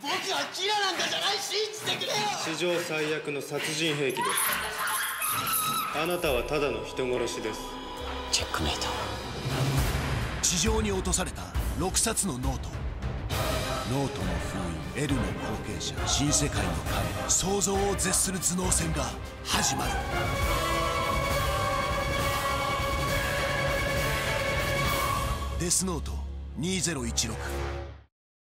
僕はキラなんかじゃない。信じてくれよ。 史上最悪の殺人兵器です。あなたはただの人殺しです。 チェックメイト。 地上に落とされた6冊のノート。ノートの封印 L の後継者、新世界の神、想像を絶する頭脳戦が始まる。デスノート2016